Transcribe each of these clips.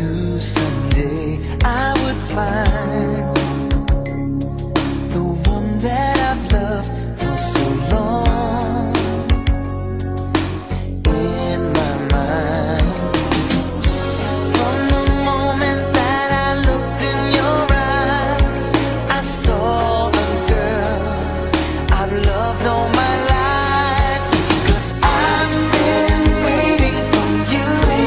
knew someday I would find the one that I've loved for so long in my mind. From the moment that I looked in your eyes, I saw a girl I've loved all my life. 'Cause I've been waiting for you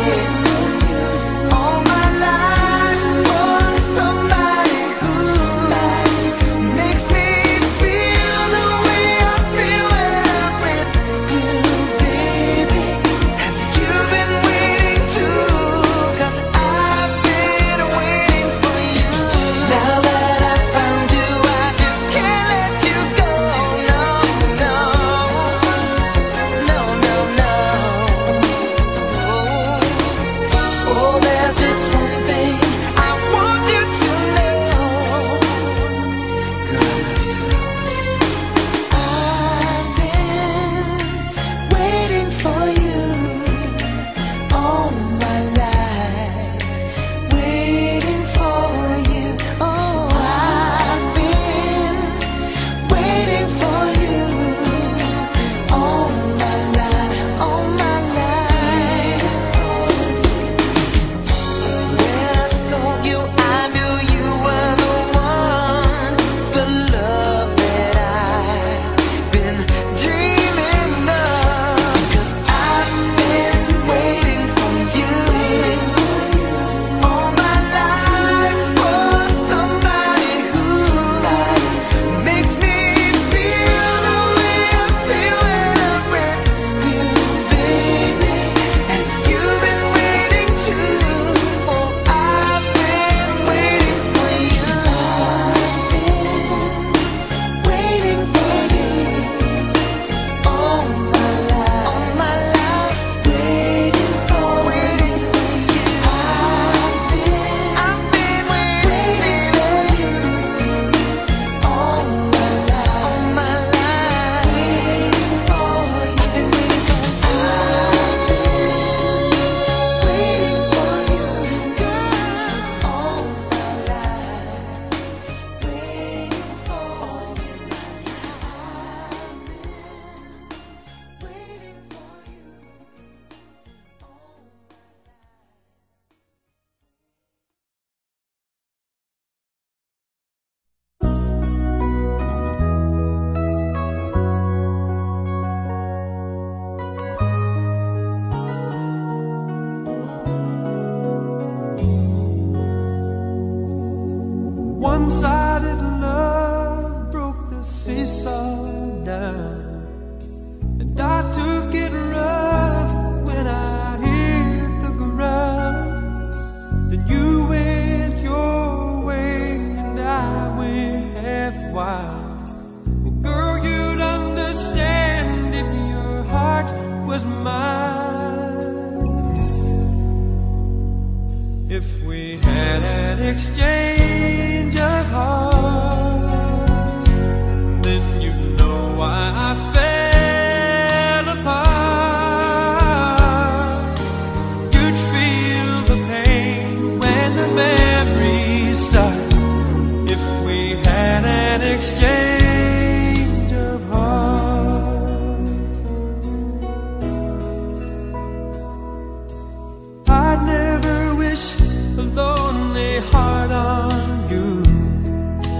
all my life, for somebody who makes me feel the way I feel when I'm with you, baby. Have you been waiting too? 'Cause I've been waiting for you. Now that I found you, I just can't let you go. No, no, no, no, no. Oh, there's just one thing I want you to know. Girl, I love you so. I've been waiting for you all my life, waiting for you. Oh, I've been waiting for you all my life, all my life. When I saw you, I knew you were the one, the love that I've been dreaming of. 'Cause I've been waiting for you all my life, for somebody who makes me feel the way I feel when I'm with you, baby. And you've been waiting too. Oh, I've been waiting for you. I've been waiting for you all my life, waiting for you. I've been waiting for you all my life, waiting for you. I've been waiting for you. Waiting for you, girl, all my life, waiting for you. Waiting for you. One-sided love broke the seesaw down, and I took it rough when I hit the ground. Then you went your way and I went half wild. Well, girl, you'd understand if your heart was mine. If we had an exchange of hearts, then you'd know why I fell apart. You'd feel the pain when the memories start. If we had an exchange of hearts, I'd never wish a lonely heart on you.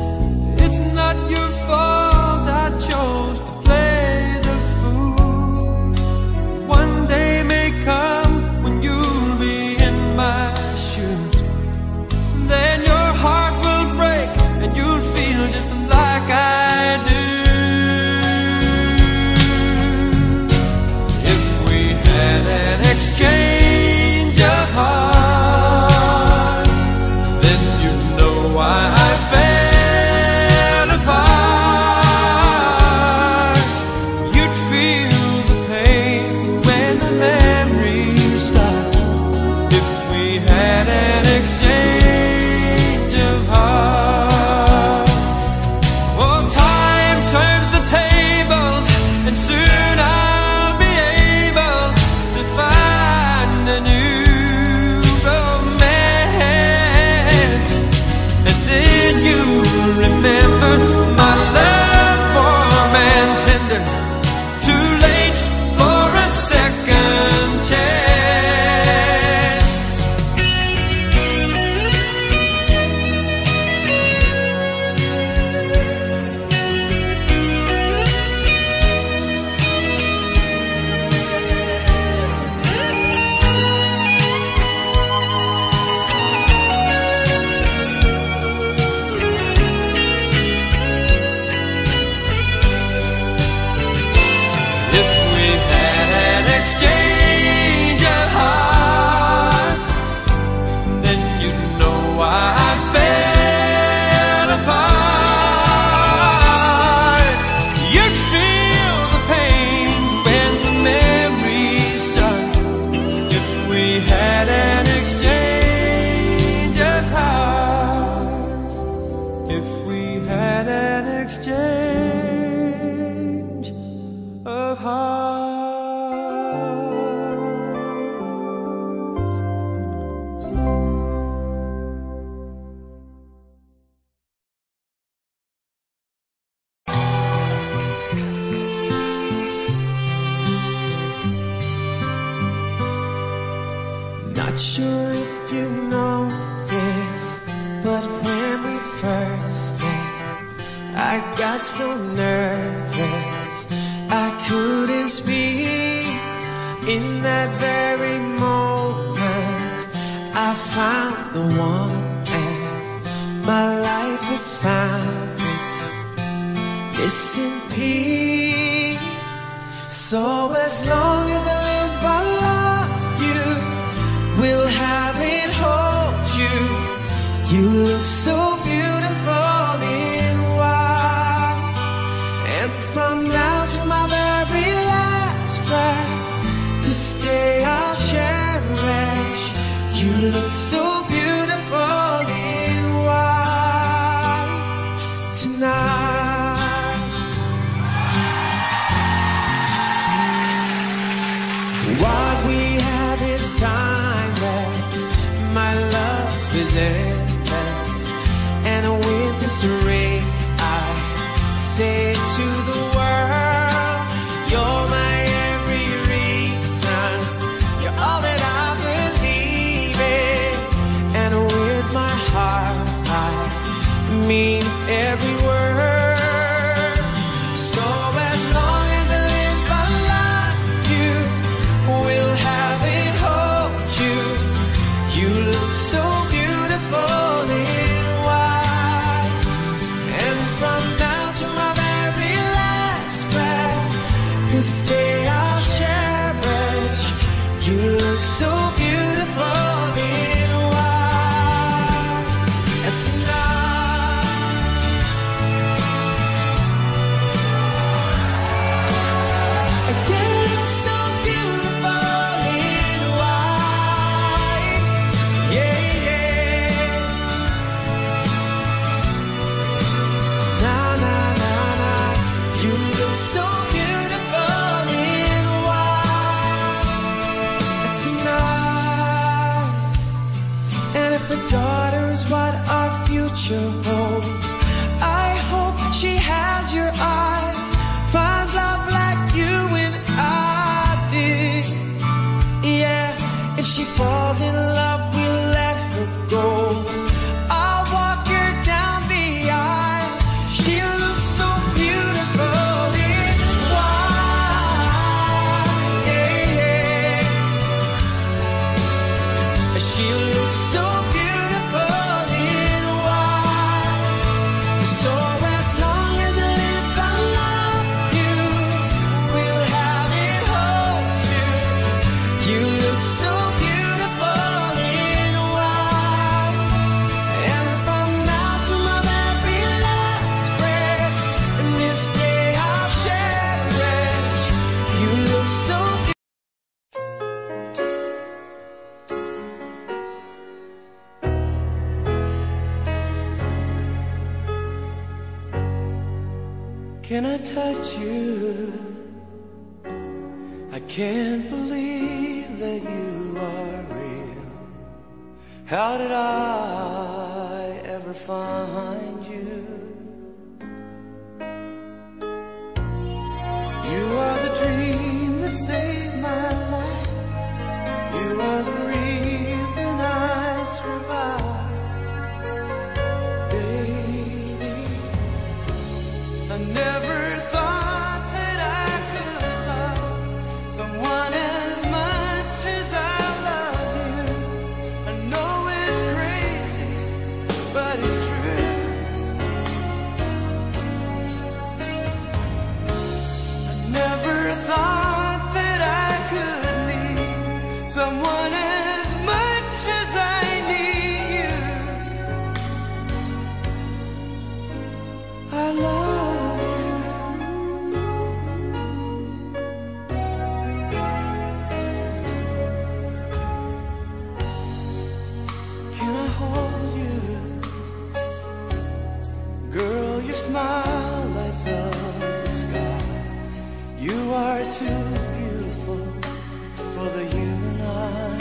sure if you know this, but when we first met, I got so nervous I couldn't speak. In that very moment I found the one, and my life had found its missing piece. So as long as I live, I love you, will have it, hold you. You look so beautiful in white, and from now to my very last breath, this day I'll cherish. You look so beautiful in white tonight. What we have is timeless, my love is endless, and with this ring I say to the world, you're my every reason, you're all that I believe in, and with my heart I mean every word. So as long as I live, I love you, will have it, hold you. You look so beautiful in white, and from now to my very last breath, this day I'll cherish. You look so beautiful in white, and tonight, you look so beautiful in white, yeah, yeah. Na na na na, you look so beautiful in white tonight. And if a daughter is what our future holds, I hope she has your eyes, finds love like you and I did. Yeah, if she falls in love, we'll let her go. I'll walk her down the aisle. She looks so beautiful in white, yeah, yeah. She looks so beautiful in white. So as long as I live, I love you, will have it, hold you. You look so beautiful in white, and from now to my very last breath, and this day I'll cherish. You look so beautiful. Can I touch you? I can't believe that you are real. How did I ever find you? You are the dream that saved my life. You are the reason I survive. Baby, I never thought that I could love someone as much as I love you. I know it's crazy, but it's true. I never thought that I could need someone as much as I need you. I love you. Can I hold you? Girl, your smile lights up the sky. You are too beautiful for the human eye.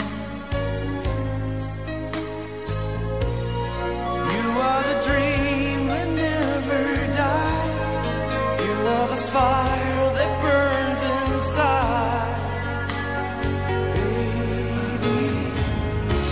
You are the dream that never dies. You are the fire that burns inside. Baby,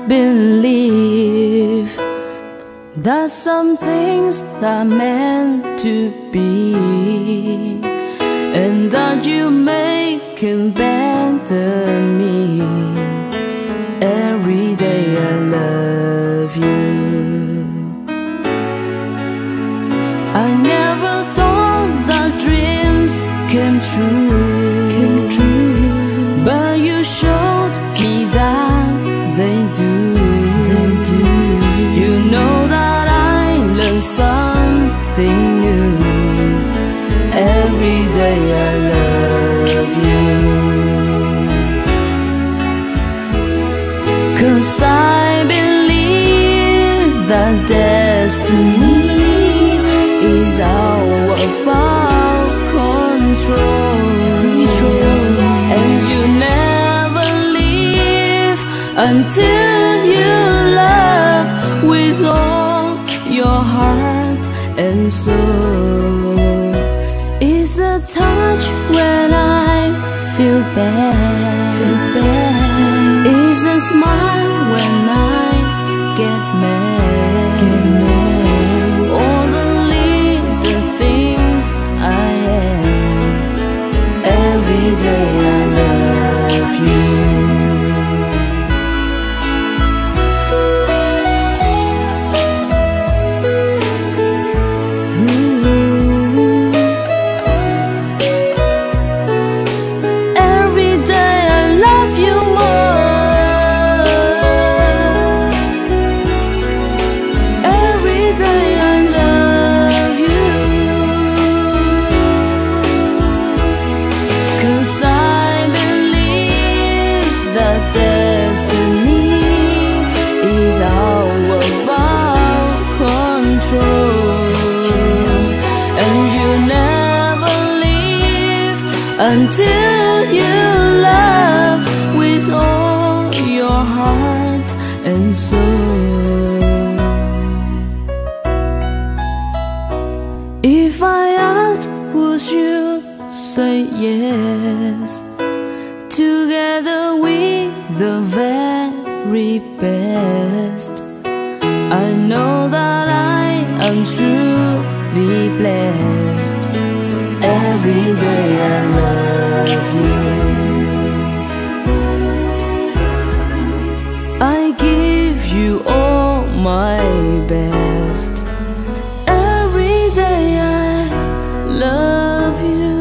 believe that some things are meant to be, and that you make it better me. Every day I love you. I never thought that dreams came true, but you showed me that they do. You know that I learn something new. Every day I love you. 'Cause I believe that destiny is out of our control, and you never leave until you love with all your heart and soul. It's a touch when I feel bad. It's a smile when I get mad. All the little things I am. Every day I love you. Until you love with all your heart and soul. If I asked, would you say yes? Together we're the very best. I know that I am truly blessed. Every day I love you. I give you all my best. Every day I love you.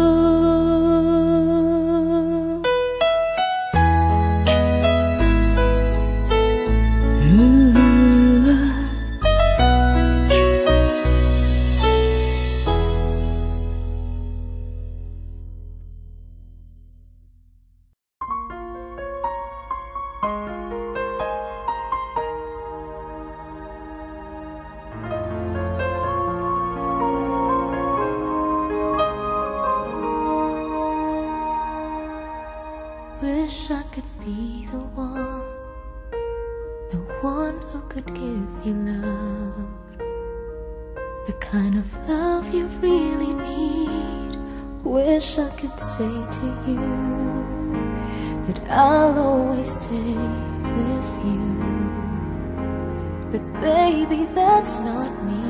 Wish I could be the one who could give you love, the kind of love you really need. Wish I could say to you that I'll always stay with you, but baby, that's not me.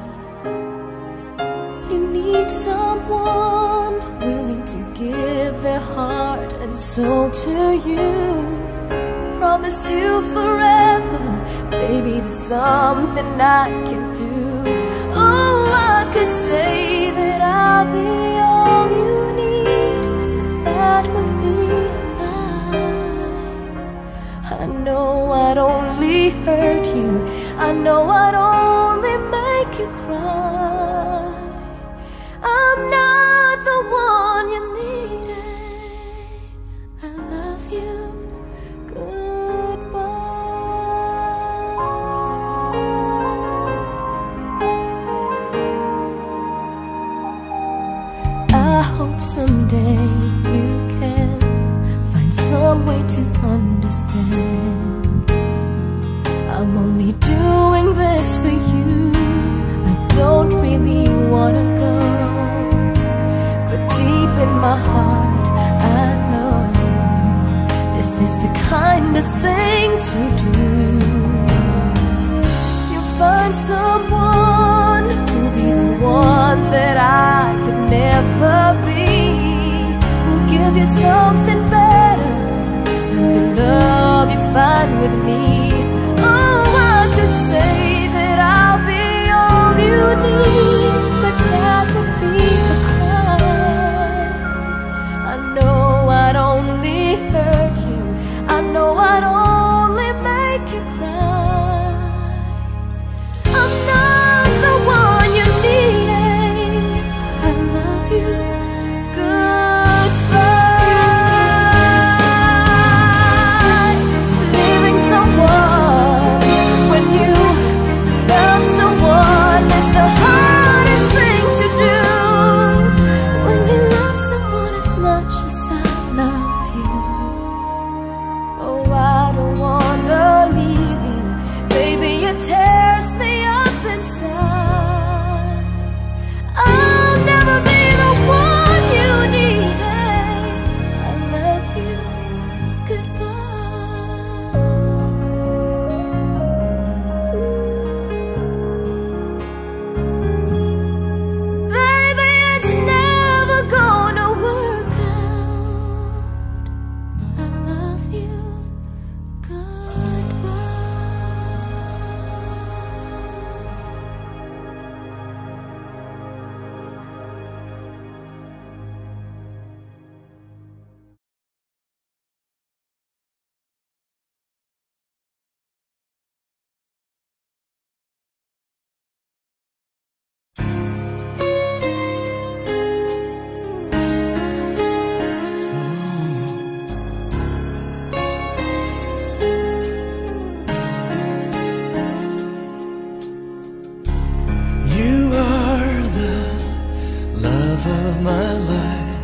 You need someone willing to give their heart and soul to you. Promise you forever, baby, that's something I can do. Oh, I could say that I'll be all you need, but that would be a lie. I know I'd only hurt you, I know I'd only make you cry. I'm not the one you needed. I love you. I hope someday you can find some way to understand. I'm only doing this for you. I don't really wanna go, but deep in my heart I know this is the kindest thing to do. find someone who'll be the one that I could never be, who'll give you something better than the love you find with me. Oh, I could say that I'll be all you need, but that would be a crime. I know I'd only hurt you, I know I'd only make you cry. I'm not the one you need. I love you. Goodbye. Leaving someone when you love someone is the hardest thing to do. When you love someone as much as I love you. Oh, I don't wanna leave you, baby, it tears me up inside. I'll never be the one you needed. I love you. Goodbye. Baby, it's never gonna work out. I love you. Goodbye. You are the love of my life.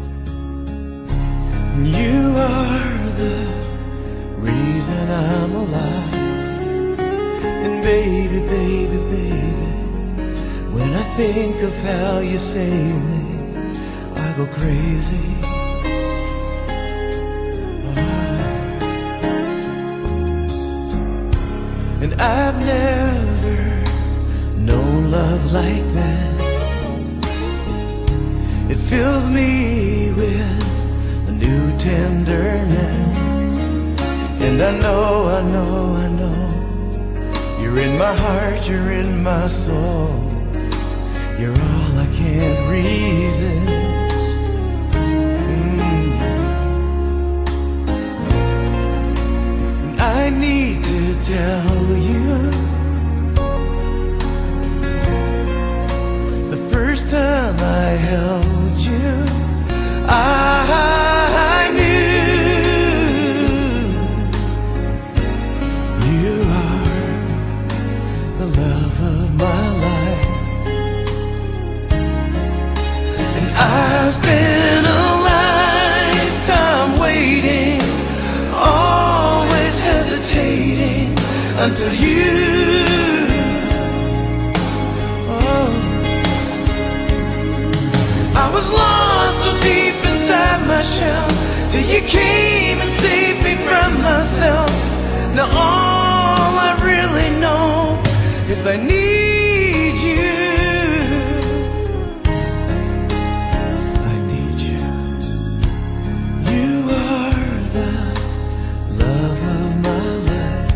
You are the reason I'm alive. And baby, baby, baby, when I think of how you save me, I go crazy. And I've never known love like that. It fills me with a new tenderness. And I know, I know, I know, you're in my heart, you're in my soul. You're all I can't resist. And I need to tell you, the first time I held you, I knew you are the love of my life. And I spent a lifetime waiting, always hesitating, until you, oh, I was lost so deep inside my shell, till you came and saved me from myself. Now all I really know is I need you. I need you. You are the love of my life.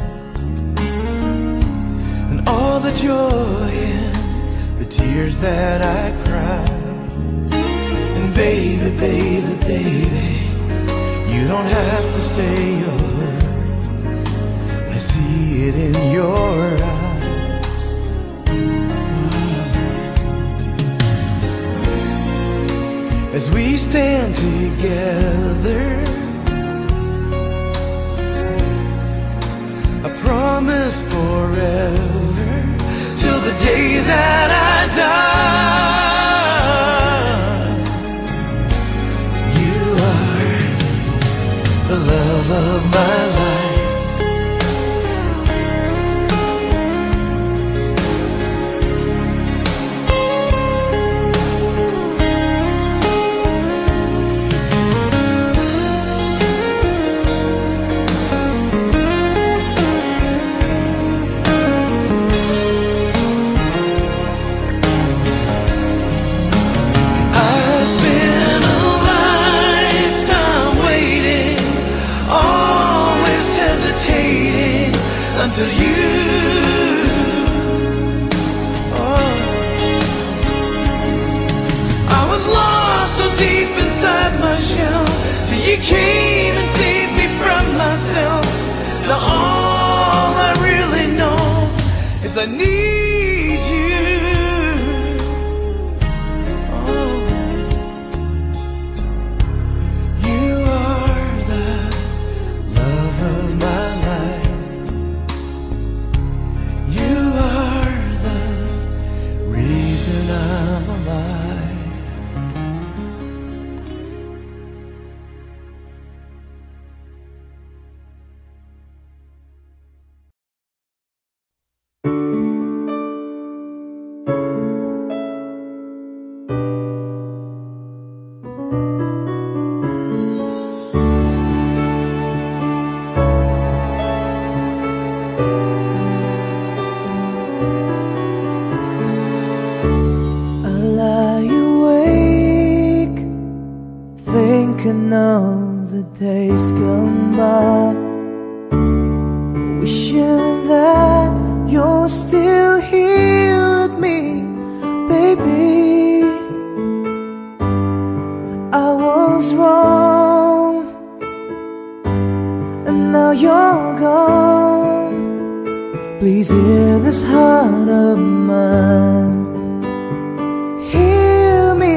And all the joy and the tears that I cried. Baby, baby, baby, you don't have to say a word. I see it in your eyes. As we stand together, I promise forever, till the day that I die. The love of my life. I need you. Oh, you are the love of my life. You are the reason I'm alive. I lie awake, thinking of the days gone by, wishing that you're still here with me, baby. I was wrong, and now you're gone. Please hear this heart of mine. Hear me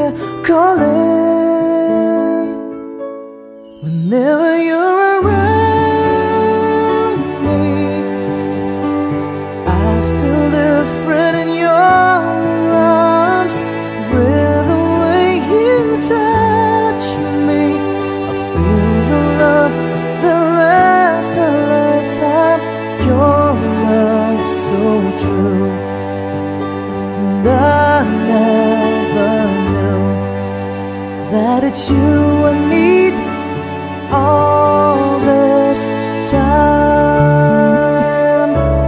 calling whenever you're around me. I feel different in your arms, with the way you touch me. I feel the love that lasts a lifetime. Your love so true, and I never knew that it's you I need all this time.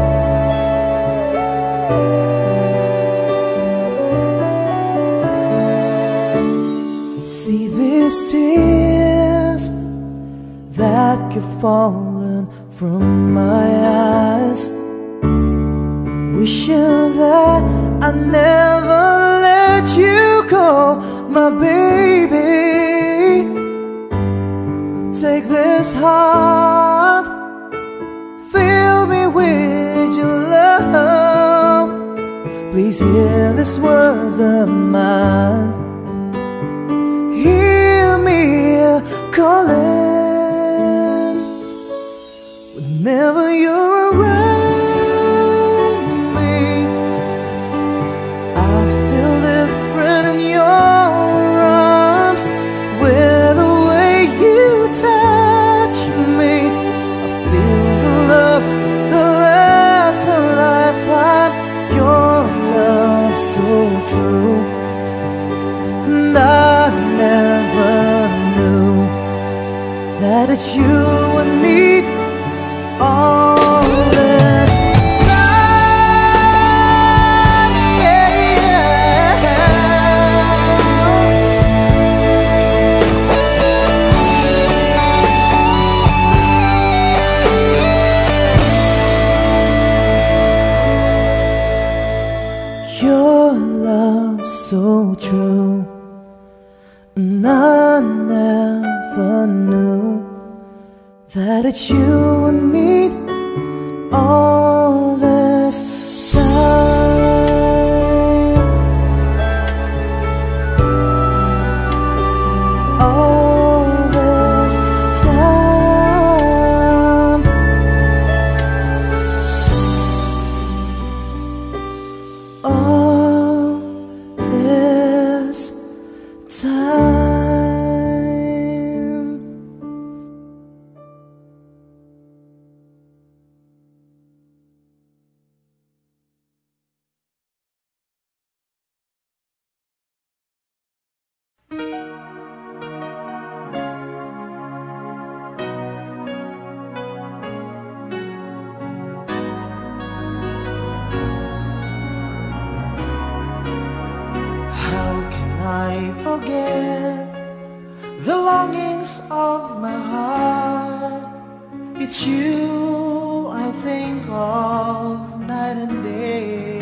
See these tears that keep falling from my eyes, wishing that I never let you go, my baby. Take this heart, fill me with your love. Please hear these words of mine. Hear me calling whenever you're around me. I feel different in your arms, with the way you touch me. I feel the love that lasts a lifetime. Your love so true, and I never knew that it's you I need all this time. Your love so true, and I never knew that it's you I need all this time. All this time. All this time. How can I forget the longings of my heart? It's you I think of night and day.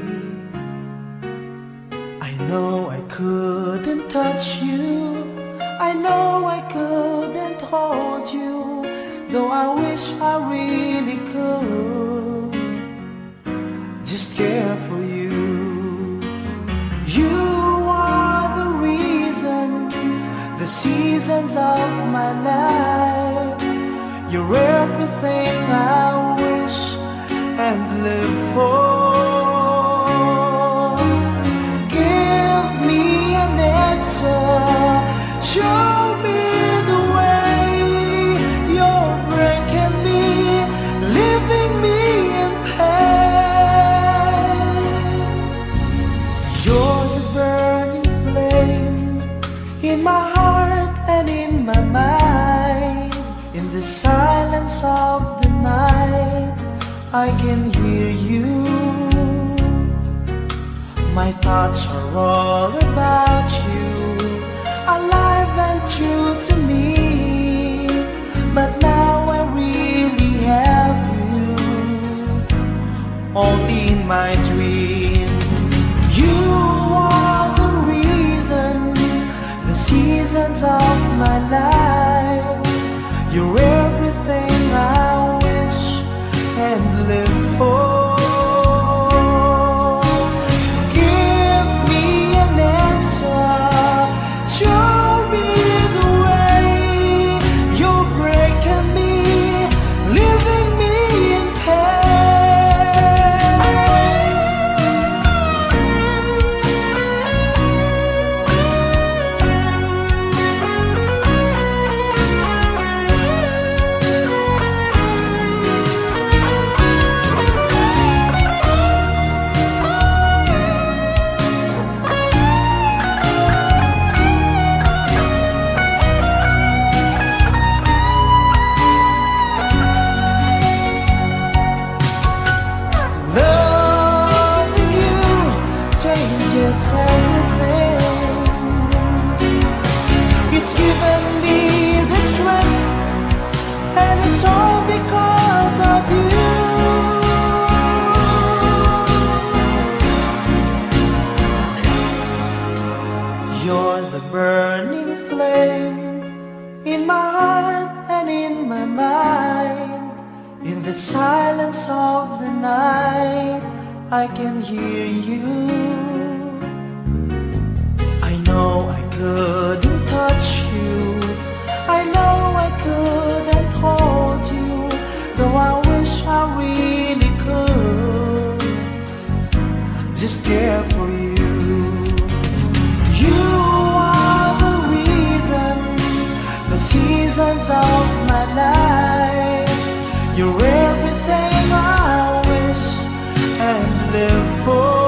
I know I couldn't touch you, I know I couldn't hold you, though I wish I really could. just care for you. You are the reason, the seasons of my life. You're everything I wish and live for. Give me an answer, show me the way. You're breaking me, leaving me in pain. You're the burning flame in my heart and in my mind. In the silence of the night, I can hear you. My thoughts are all about you, alive and true to me. But now I really have you, only in my dreams. You are the reason, the seasons of my life. You're everything I wish and live for. Give me an answer, show me the way. You're breaking me, leaving me in loving you changes everything. It's given me the strength, and it's all because of you. You're the burning flame in my heart and in my mind. In the silence of the night, I can hear you. I know I couldn't touch you, I know I couldn't hold you, though I wish I really could just care for you. You are the reason, the seasons of my life. You're everything I wish and live for.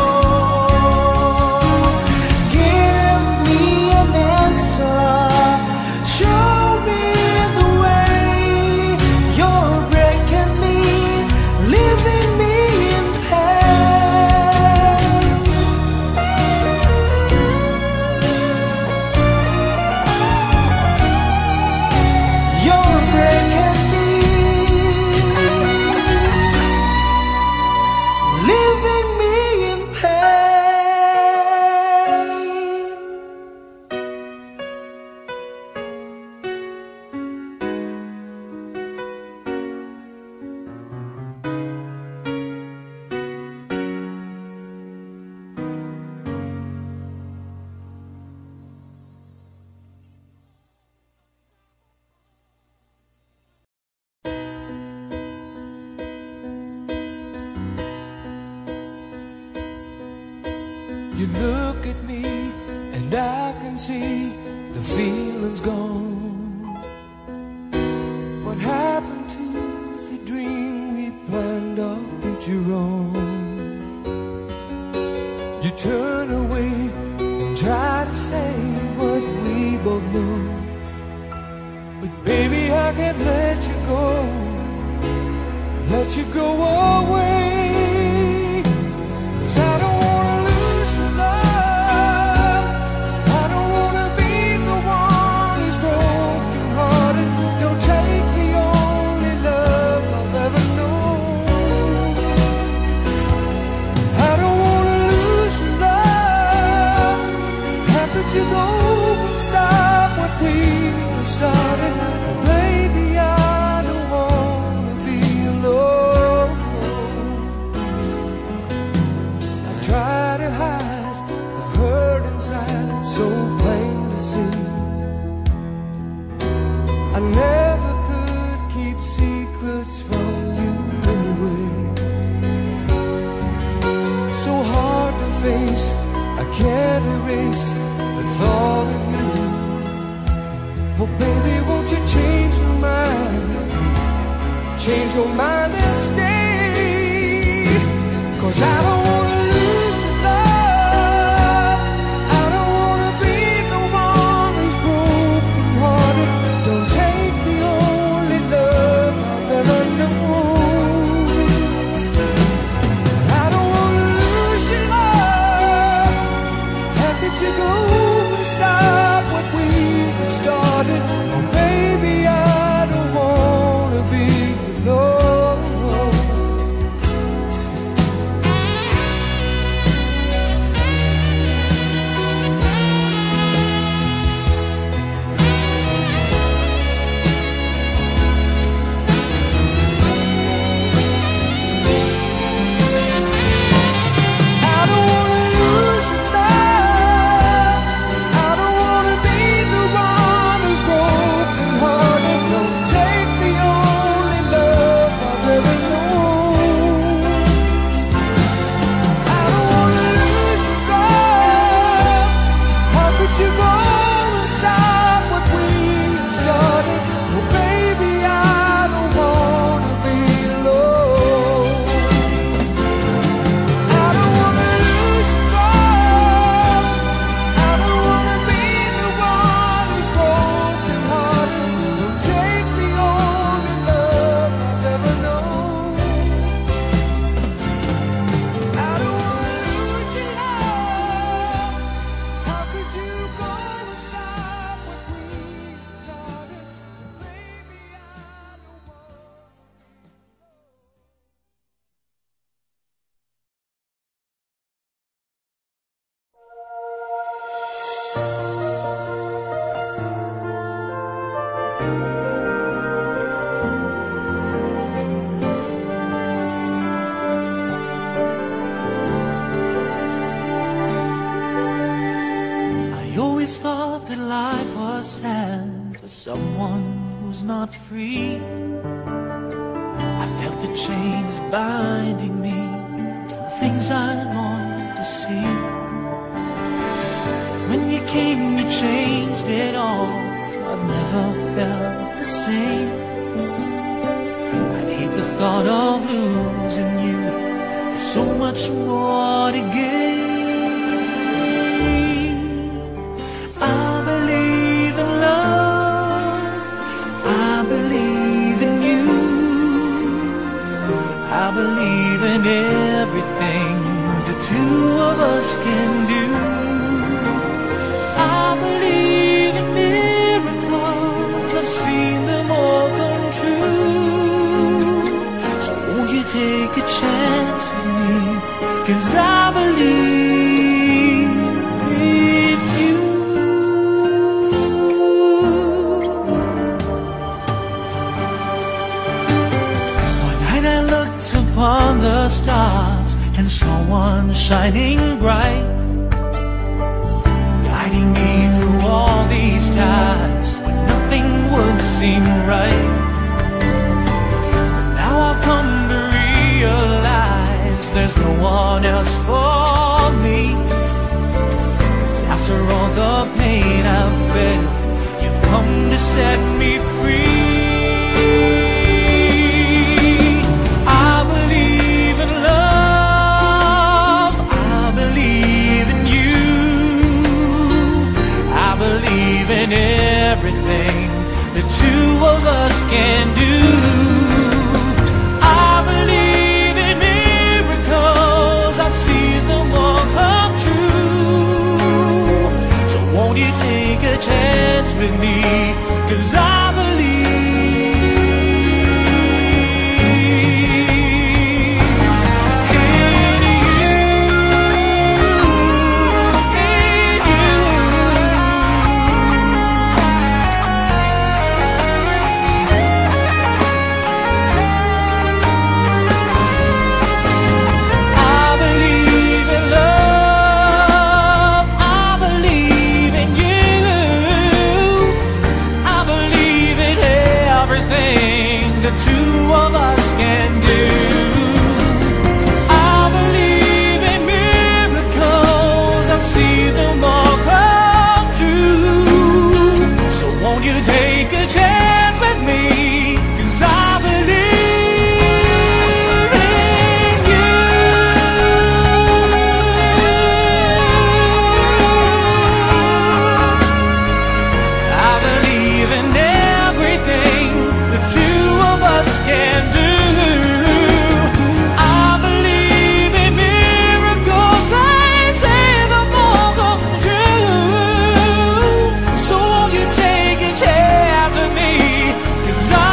Give me an answer, show me the way. You're breaking me, leaving me in pain. You're breaking me, leaving me in pain. You look at me and I can see the feeling's gone. What happened to the dream we planned our future on? You turn away and try to say what we both know, but baby I can't let you go, let you go away. 'Cause I don't wanna lose your love, I don't wanna be the one who's broken hearted. Don't take the only love I've ever known. I don't wanna lose your love. How could you go and stop what we have started? Baby, I don't wanna be alone. face, I can't erase the thought of you. Oh baby, won't you change your mind? Change your mind and stay. 'Cause I don't wanna lose the love. I don't wanna be the one who's broken hearted. Don't take the only love I've ever known. I don't wanna lose your love. How could you go and stop what we've started? Oh baby, I don't wanna be alone. I don't wanna lose your love. I don't wanna be the one who's broken hearted. Don't take the only love I've ever known. I don't wanna lose your love. How could you go and stop what we've started? Oh baby, I don't wanna be alone. I don't wanna lose your love. I don't wanna be the one who's broken hearted. Don't take the only love I've ever known. I don't wanna lose your love. How could you go and stop what we've started? Baby, I don't wanna. I always thought that life was sad for someone who's not free. I felt the chains binding me from things I longed to see. When you came, you changed it all. I've never felt the same. I'd hate the thought of losing you. There's so much more to gain. I believe in love. I believe in you. I believe in everything the two of us can do. I believe in miracles. I've seen them all come true. So won't you take a chance with me? 'Cause I believe in you. One night I looked upon the stars and saw one shining bright, guiding me through all these times when nothing would seem right. But now I've come to realize there's no one else for me. 'Cause after all the pain I've felt, you've come to set me free. I believe in love. I believe in you. I believe in everything the two of us can do. I believe in miracles. I've seen them all come true. So won't you take a chance with me? 'Cause I I believe see them all come true. So won't you take a chance with me? 'Cause I believe in you. I believe in everything the two of us can do. I believe in miracles, they say them all come true. So won't you take a chance with me? 'Cause I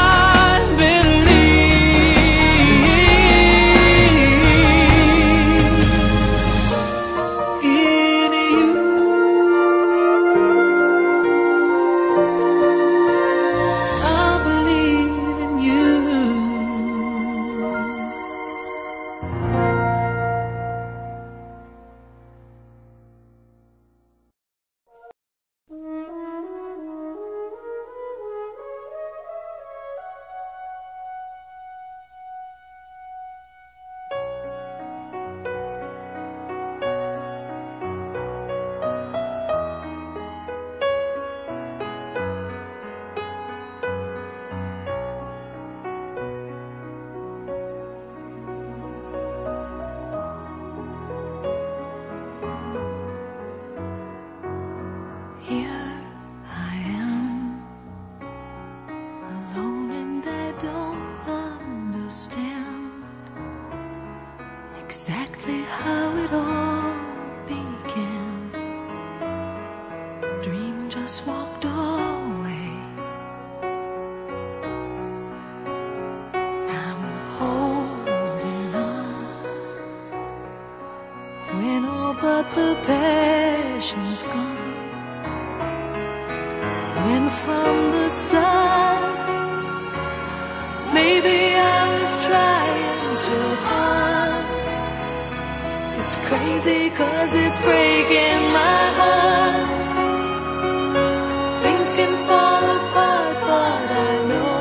exactly how it all began. The dream just walked away. I'm holding on when all but the passion's gone. When from the start, maybe I was trying too hard. It's crazy 'cause it's breaking my heart. Things can fall apart, but I know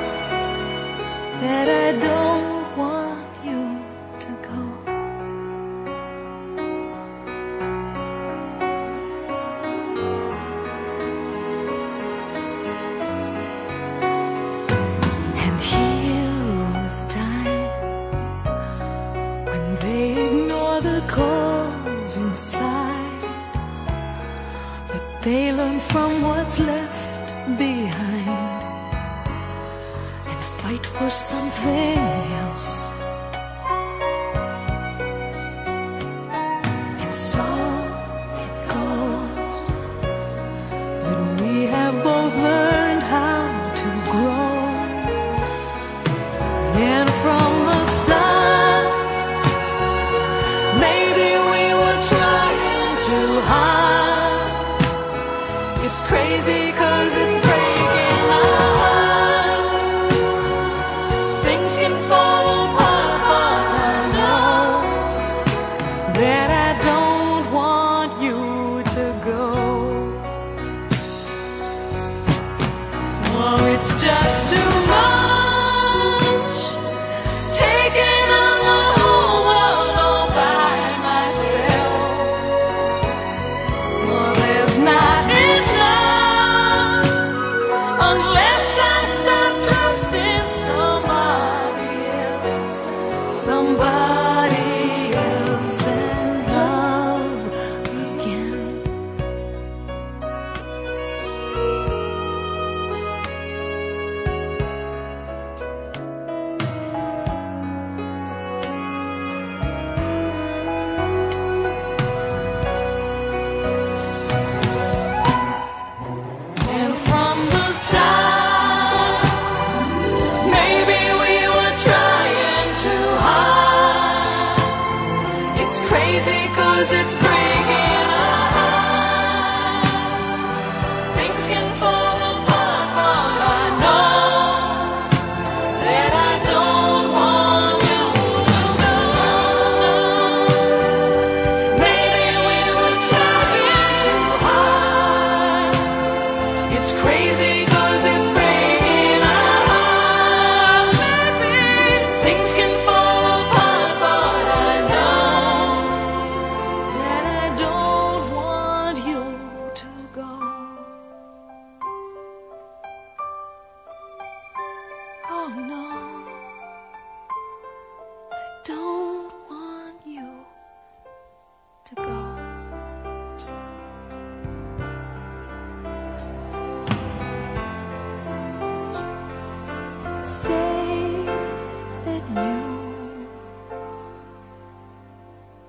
that I don't want you to go. And heroes die when they ignore the cause inside, but they learn from what's left behind and fight for something else. And so it goes, but we have both learned how to grow. And from the start, maybe we were trying too hard. It's crazy 'cause it's breaking our hearts. Things can fall apart, but I know that I don't want you to go. Oh, it's just too much, taking on the whole world all by myself. Well, there's not enough unless I start trusting somebody else, and love again. And from the start, maybe we were trying too hard. It's crazy 'cause it's breaking our hearts. Things can fall apart, but I know that I don't want you to go. Maybe we were trying too hard. It's crazy 'cause it's breaking our hearts. Things can fall apart, but I know that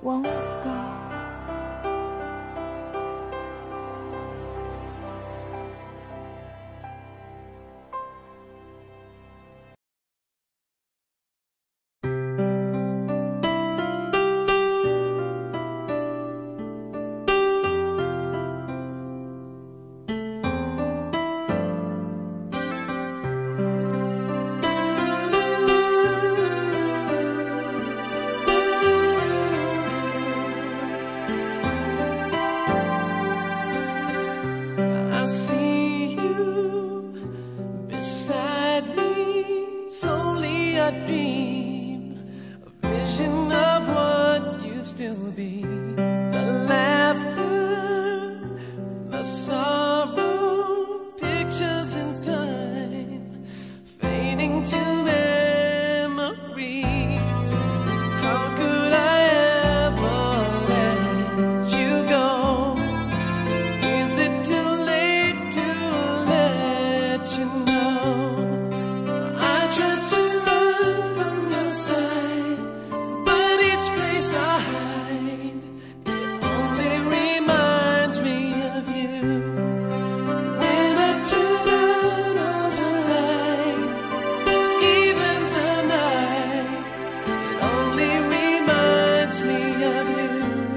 won't go. I see you beside me. It's only a dream, a vision of what used to be. The laughter, the sorrow, pictures in time, fading to memories. How could I ever let you go? Is it too late to let you know? I tried to run from your side, but each place I hide, it only reminds me of you. When I turn out all the lights, even the night, it only reminds me of you.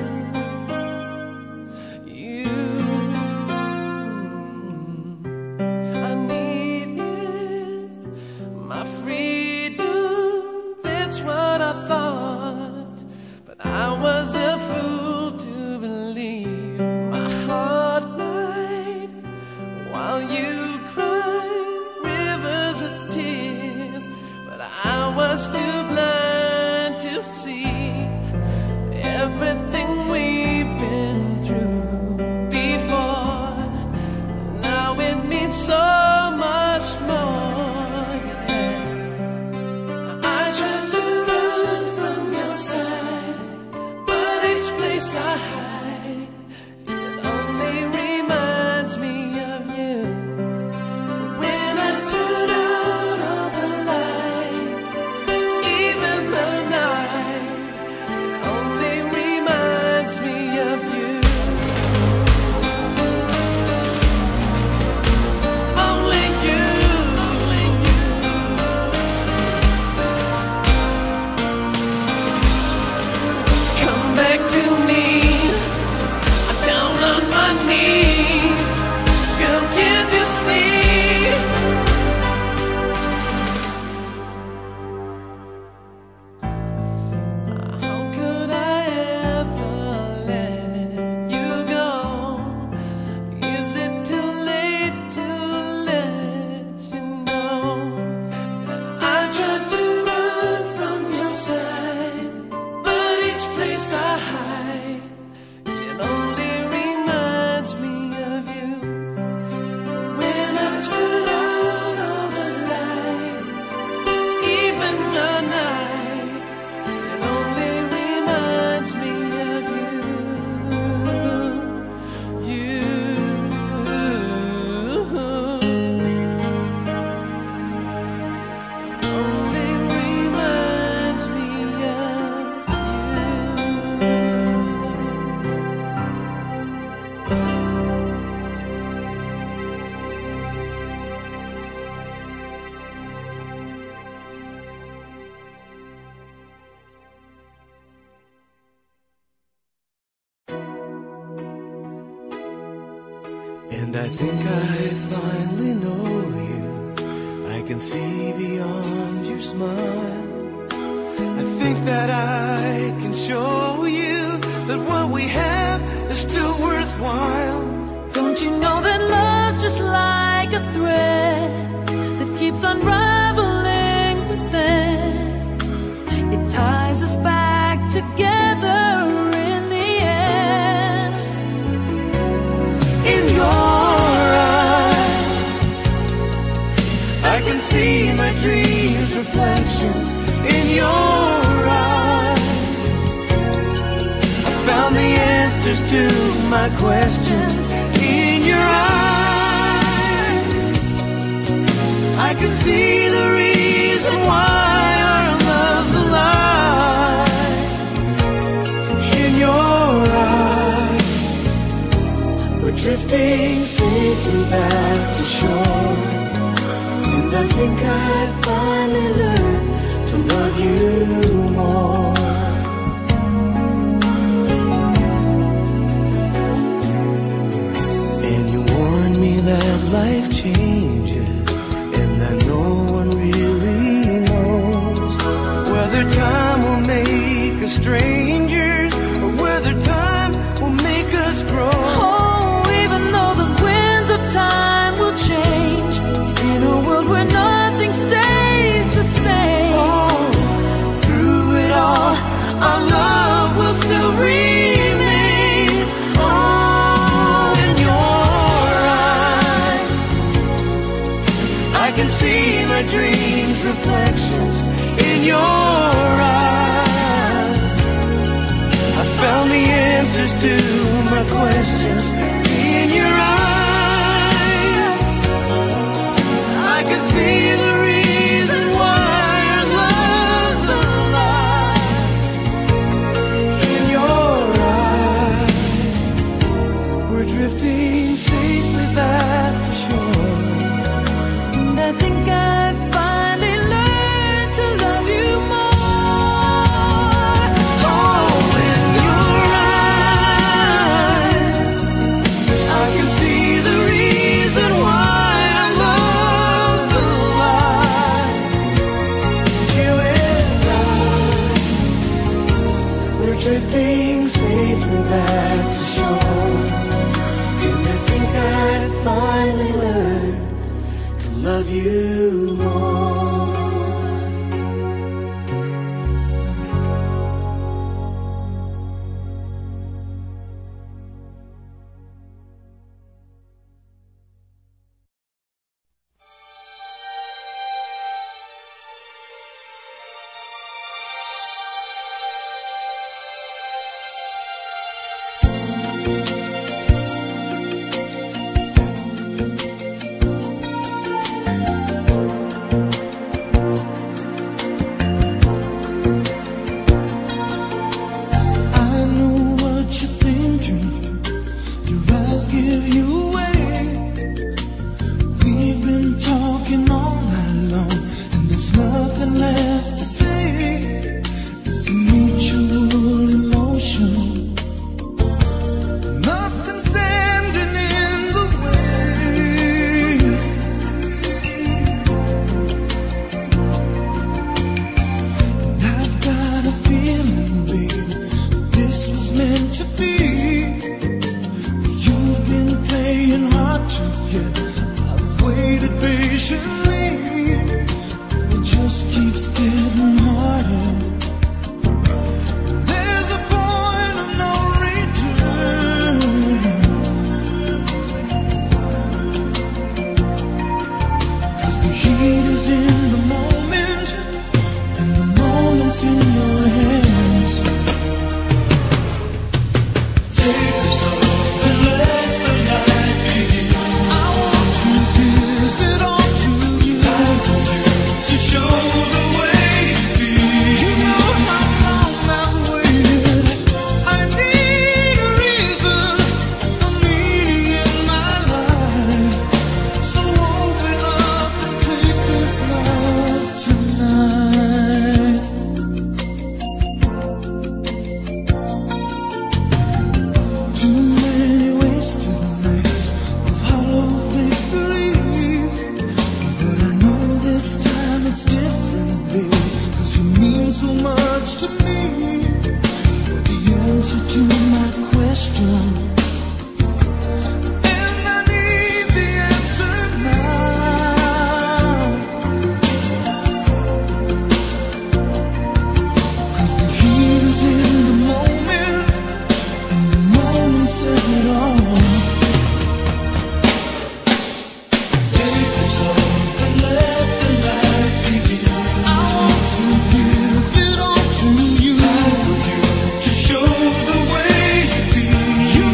I needed my freedom, that's what I thought. But I was a fool to believe my heart lied while you cried rivers of tears. But I was too blind to see everything we've been through before. Now it means so much more. Yeah. I tried to run from your side, but each place I hide, it only reminds me of you. When I turn out all the lights, even the night, it only reminds me of you. Only you. Just come back to me. I'm down on my knees. Girl, can't you see? How could I ever let you go? Is it too late to let you know? I tried to run from your side, but each place I hide, it only reminds me of you. When I turn out all the lights, even the night, it only reminds me of you. Only reminds me of And I think I finally know you. I can see beyond your smile. I think that I can show you that what we have is still worthwhile. Don't you know that love's just like a thread that keeps unraveling within? It ties us back together in the end. In your eyes, I can see my dreams' reflections. In your eyes, I found the answers to my questions. In your eyes, I can see the reason why our love's alive. drifting safely back to shore, and I think I finally learned to love you more. And you warned me that life changes, and that no one really knows whether time will make us strangers or whether time will make us grow. Oh, even though the winds of time will change, in a world where nothing stays the same. Oh, through it all, our love will still remain. Oh, in your eyes, I can see my dreams' reflections in your eyes. I found the answers to my questions in your eyes. I can see the reason why our love's alive. In your eyes, we're drifting safely back to shore. And I think I finally learned to love you more. Oh, in your eyes, I can see the reason why our love's alive. You and I, we're drifting safely back to shore, and I think I finally learned to love you more. I know what you're thinking. Your eyes give you away. We've been talking all night long, and there's nothing left to say. It's a mutual emotion. Nothing standing in the way. And I've got a feeling, babe, this was meant to be. You've been playing hard to get. I've waited patiently. It just keeps getting harder. There's a point of no return. 'Cause the heat is in the moment, and the moment's in your hands. Take this love and let the night begin. I want to give it all to you. Time for you to show the way you feel. You know how long I've waited. I need a reason, a meaning in my life. So open up and take this love tonight. Too many wasted nights of hollow victories, but I know this time it's different, babe. 'Cause you mean so much to me. You're the answer to my question, and I need the answer now. 'Cause the heat is in the moment, and the moment says it all. Take this love and let the night begin. I want to give it all to you. Time for you to show the way you feel. You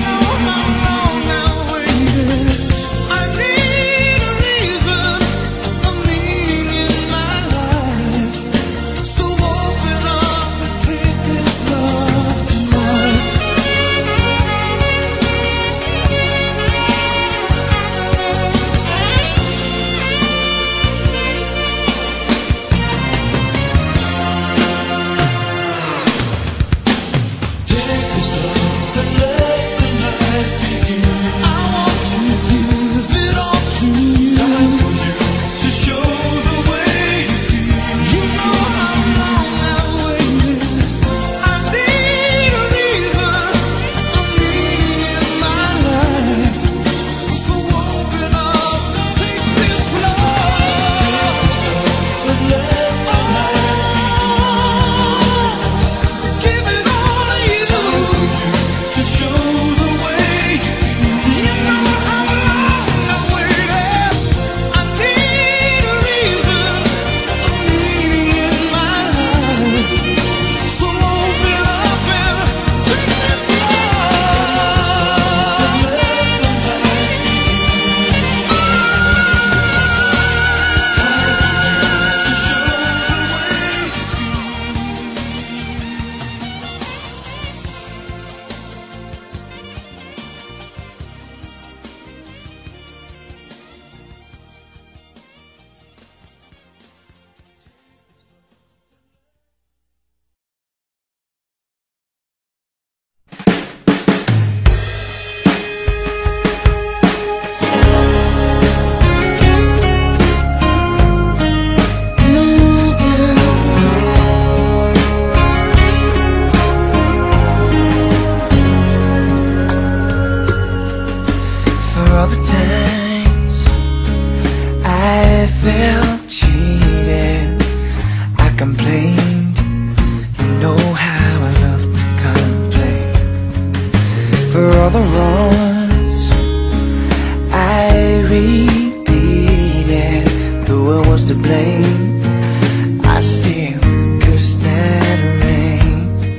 For all the wrongs I repeated, though I was to blame, I still cursed that rain.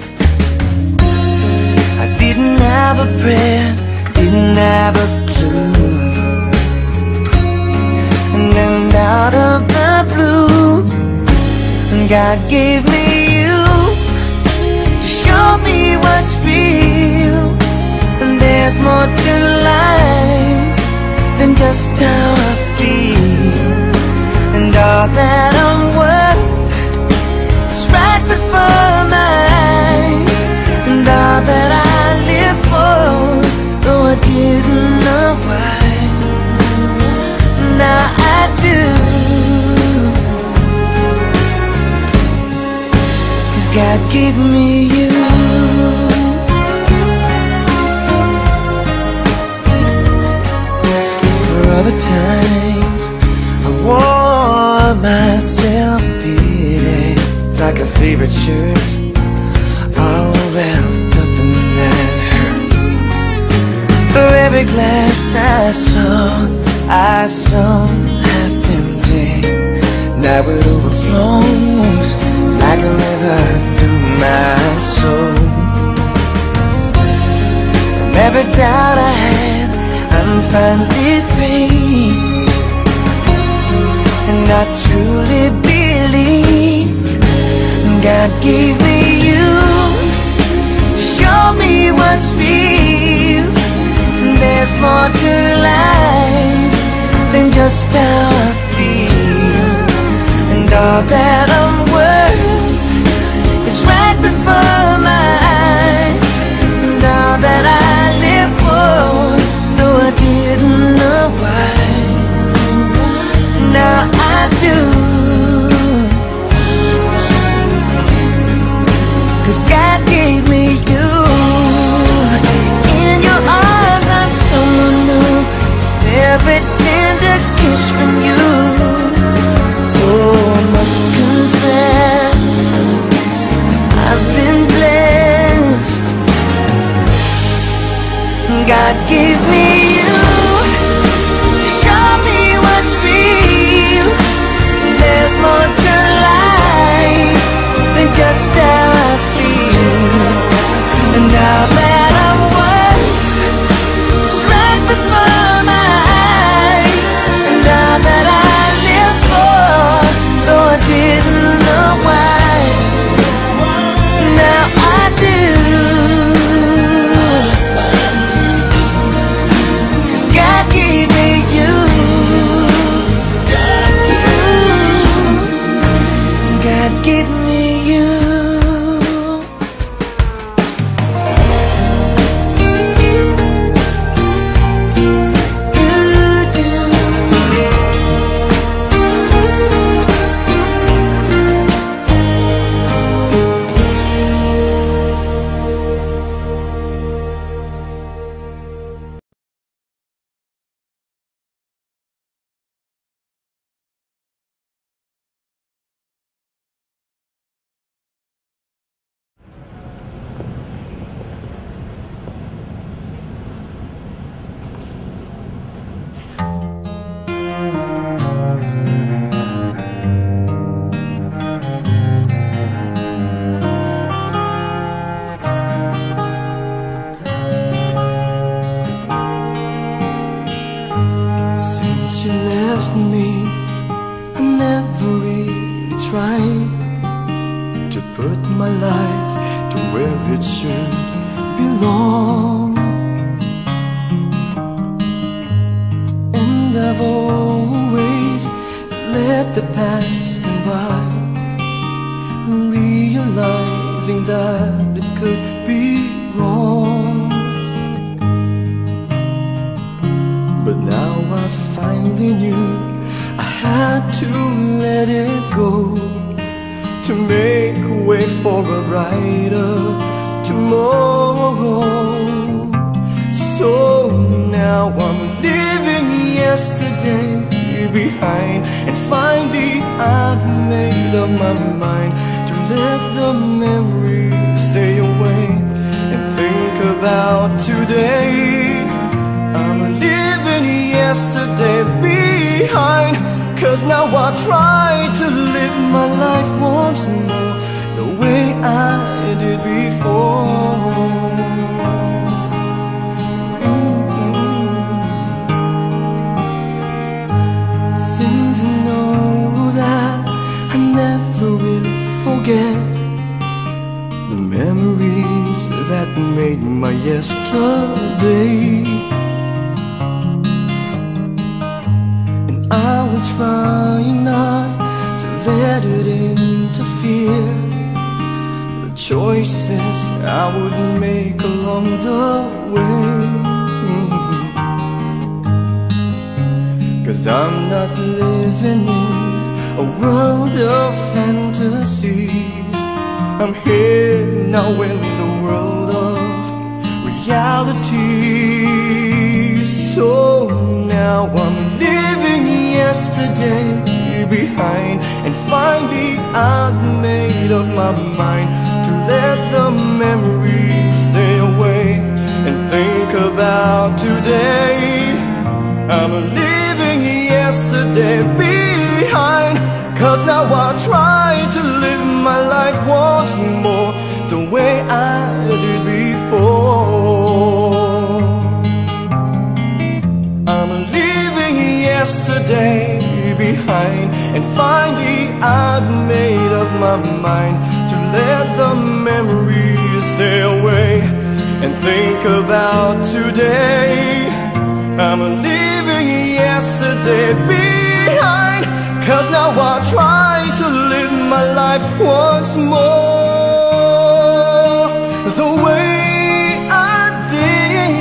I didn't have a prayer, didn't have a clue, and then out of the blue, God gave me you to show me what's real. And there's more to life than just how I feel. And all that I'm worth is right before my eyes. And all that I live for, though I didn't know why, now I do. 'Cause God gave me you. For the times I wore myself beating like a favorite shirt, all wrapped up in that hurt. For every glass I saw half empty, now it overflows like a river through my soul. From every doubt I had, I'm finally free, and I truly believe God gave me you to show me what's real. And there's more to life than just how I feel. And all that I'm worth is right before my eyes. And all that I live for, though I didn't know why, now I do. 'Cause God gave me you. In your arms I'm so new, every tender kiss from you. Oh, I must confess, I've been blessed. God gave me you to show me what's real. There's more to life than just how I feel. And now that I'm worth is right before my eyes. And now that I live for, though I didn't know why, now I do. God gave me you. God gave me you. Since you left me, I never really tried to put my life to where it should belong. And I've always let the past go by, realizing that it could be wrong. But now I finally knew I had to let it go to make way for a brighter tomorrow. So now I'm leaving yesterday behind, and finally I've made up my mind to let the memories stay away and think about about today. I'm leaving yesterday behind, 'cause now I try to live my life once more the way I did before. Since I know that I never will forget the memories that made my yesterday, and I will try not to let it interfere the choices I would make along the way. 'Cause I'm not living in a world of fantasies. I'm here now in the world of reality. So now I'm leaving yesterday behind, and finally I've made up my mind to let the memories stay away and think about today. I'm leaving yesterday behind, 'cause now I try to live my life once more the way I did before. I'm leaving yesterday behind, and finally I've made up my mind to let the memories stay away and think about today. I'm leaving yesterday behind, 'cause now I try to live my life once more the way I did.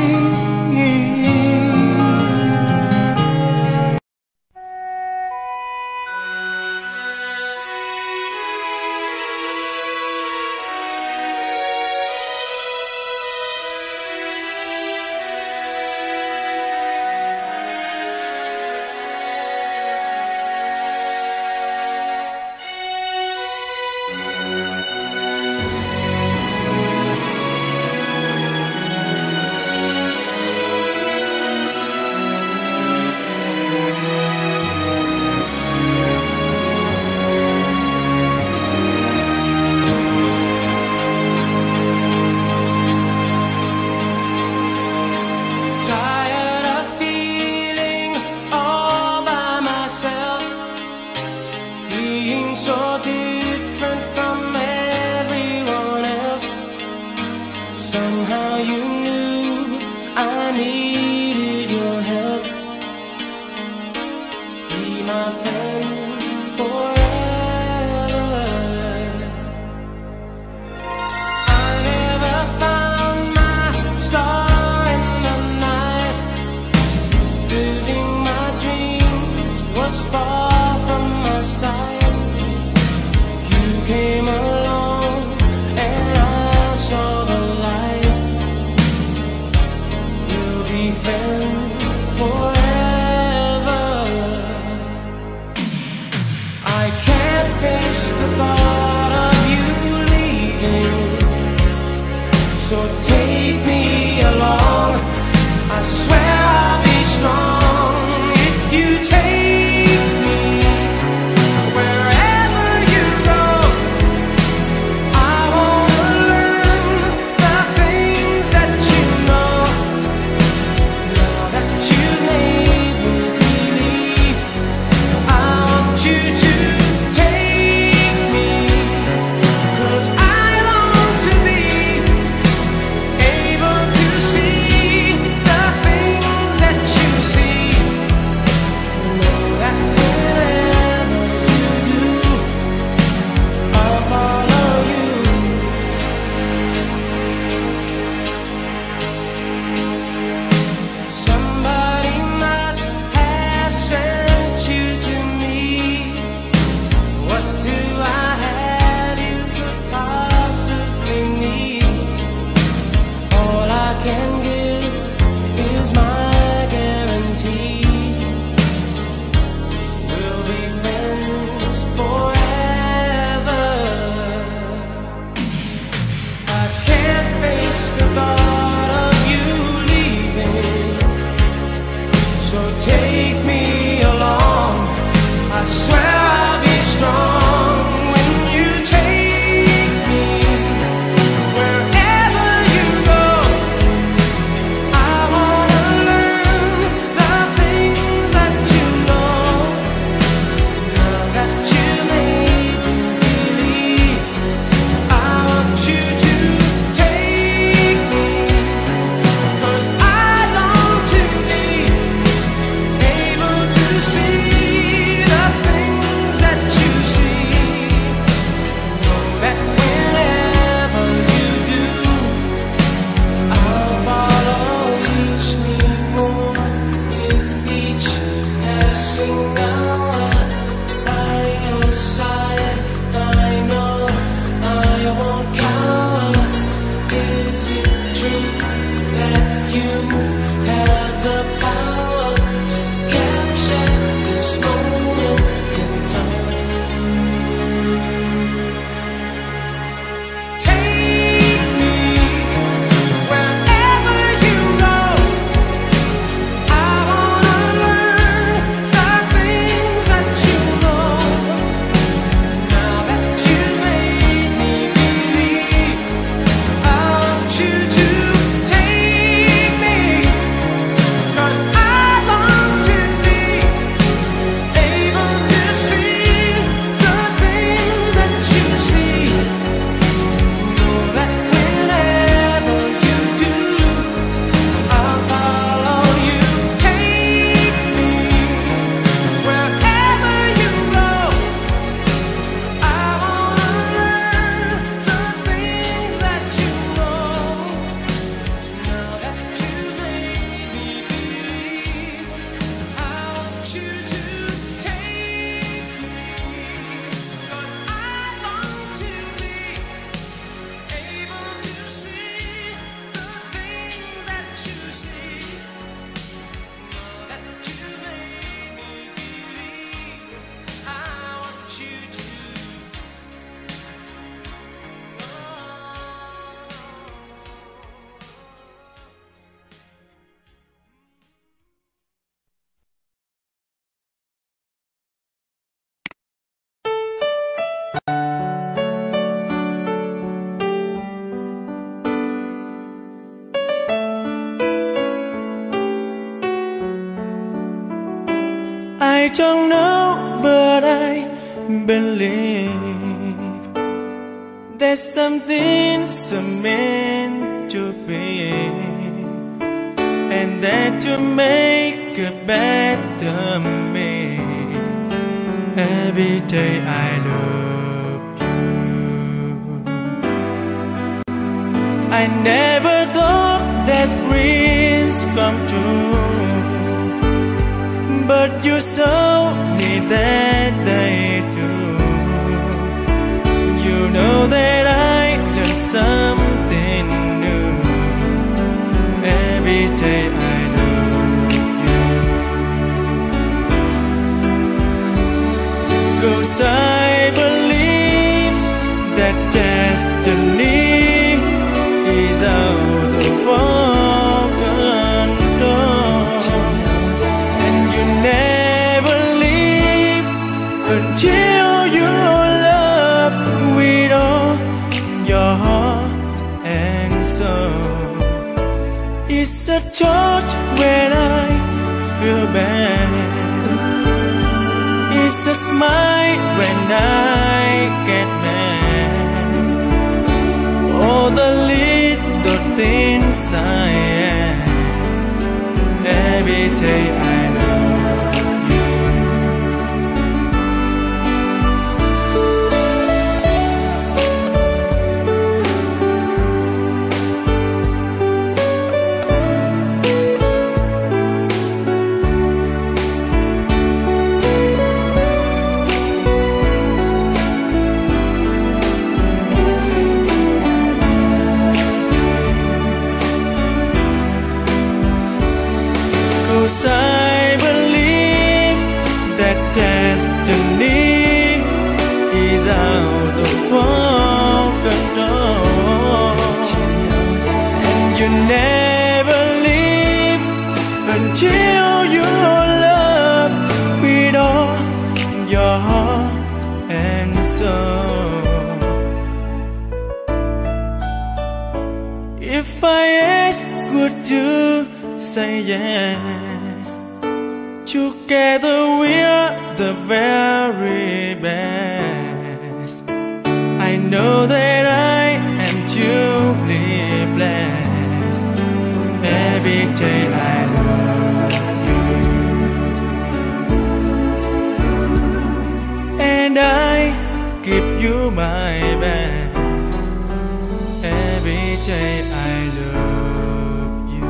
true that you have the power to capture this moment in time. Take me wherever you go. I wanna learn the things that you know. Now that you made me believe, I want you to take me, 'cause I long to be able to see the things that you see. Know that whenever you do, I'll follow you. Take me wherever you go. I wanna learn the things that you know. Now that you made me believe, I want you to take me, 'cause I long to be able to see the things that you see. Now that you made me believe, I want you to. I don't know, but I believe there's something so meant to be, and that to make a better me. Every day I love you. I never thought that dreams come true, but you saw me that day too. You know that I learned something new. Every day I love you. 'Cause I believe that destiny is out of our control, and you never leave until you love with all your heart and soul. It's a touch when I feel bad. It's a smile when I get mad. All the little things I am. Every day I love you. 'Cause I believe that destiny is out of our control, and you never leave until you love with all your heart and soul. If I ask, would you say yes? Together we're the very best. I know that I am truly blessed. Every day I love you, and I give you my best. Every day I love you.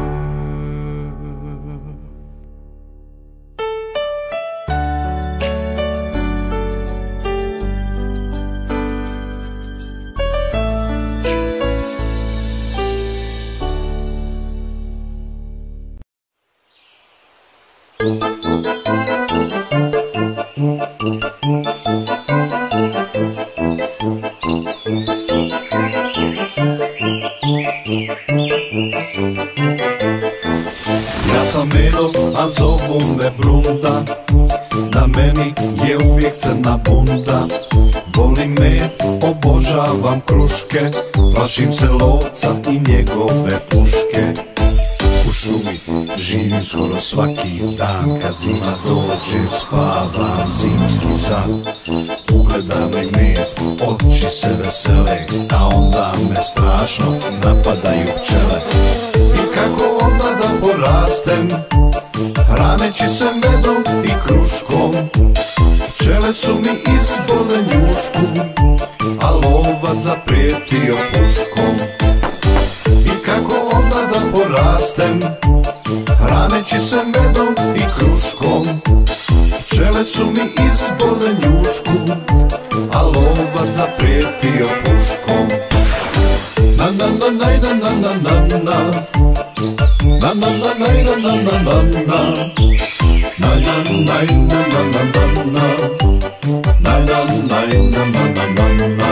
Ja sam Medo, a zovu me Brunda. Na meni je uvijek crna bunda. Volim med, obožavam kruške. Plašim se lovca i njegove puške. U šumi živim skoro svaki dan. Kad zima dođe spavam zimski san. Ugleda mi med, oči se vesele, a onda me strašno napadaju pčele. I kako onda da porastem, hraneći se medom i kruškom. Pčele su mi izbole njušku, a lovac zaprijetio puškom. I kako onda da porastem, hraneći se medom i kruškom. Pčele su mi izbole njušku, a lovac zaprijetio puškom. Na na na na na na na na. Na na na na na na na na na. Na na na na na na na na. Na na na na na na na.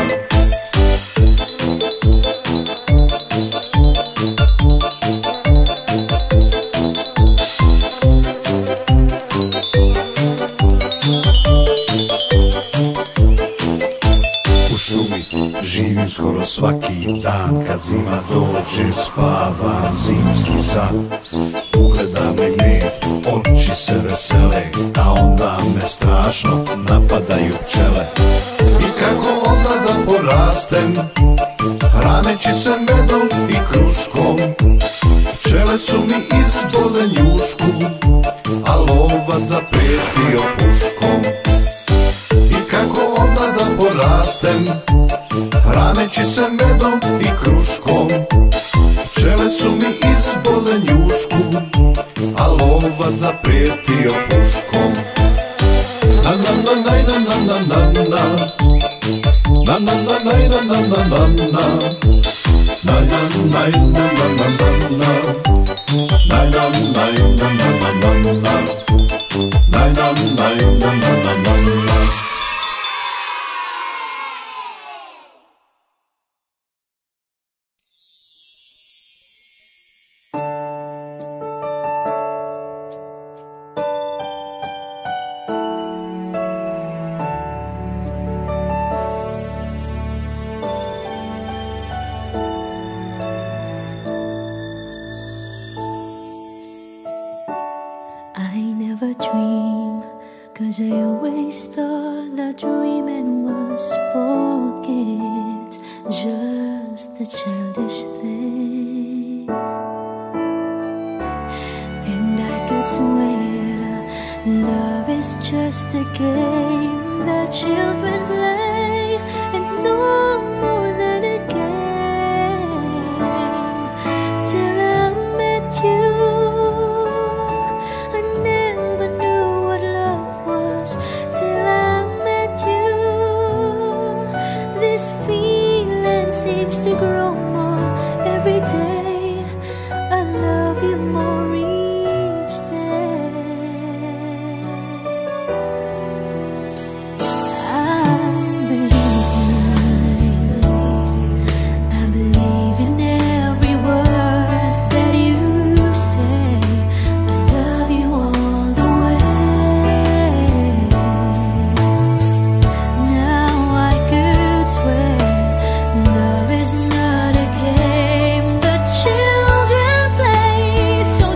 U šumi živim skoro svaki dan. Kad zima dođe spavam zimski san. Ugleda mi med, oči se vesele, a onda me strašno napadaju pčele. I kako onda da porastem, hraneći se medom i kruškom. Pčele su mi izbole njušku, a lovac zaprijetio puškom. I kako onda da porastem, hraneći se medom i kruškom. Pčele su mi izbole njušku, a lovac zaprijetio puškom. Na na na na na na na na. Na na na na na na na na. Na na na na na na na. Na na na na na na na. Na na na na na na na. I never dream, 'cause I always thought that dreaming was for kids, just a childish thing. And I could swear love is just a game that children play, and no more than a game. Till I met you, I never knew what love was. Till I met you, this feeling seems to grow more every day. I love you more each day. I believe in every word that you say. I love you all the way. Now I could swear love is not a game that children play. So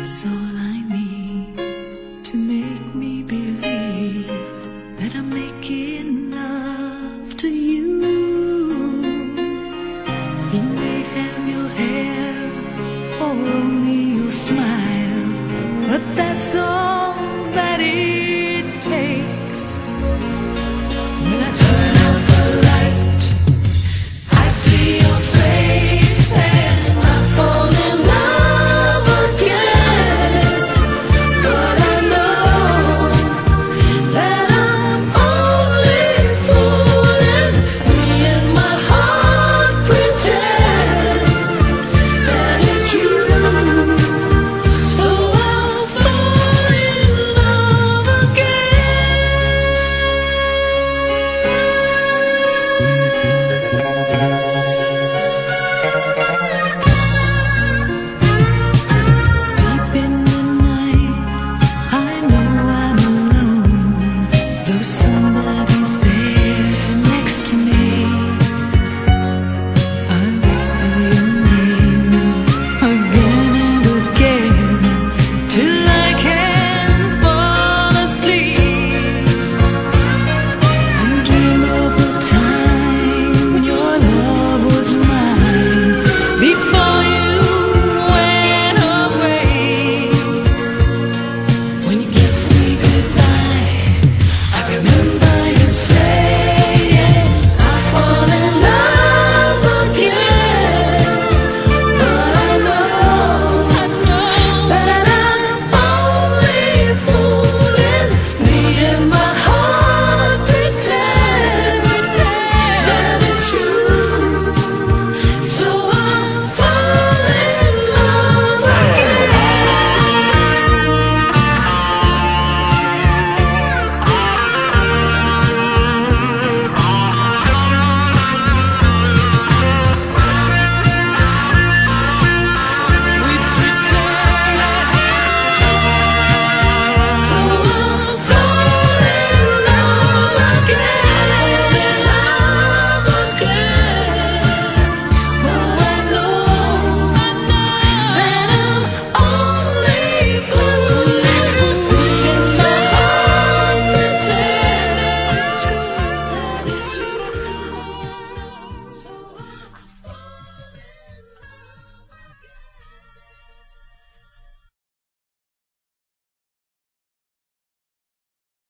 That's all I need to make me believe that I'm making love to you. He may have your hair or only your smile, but that's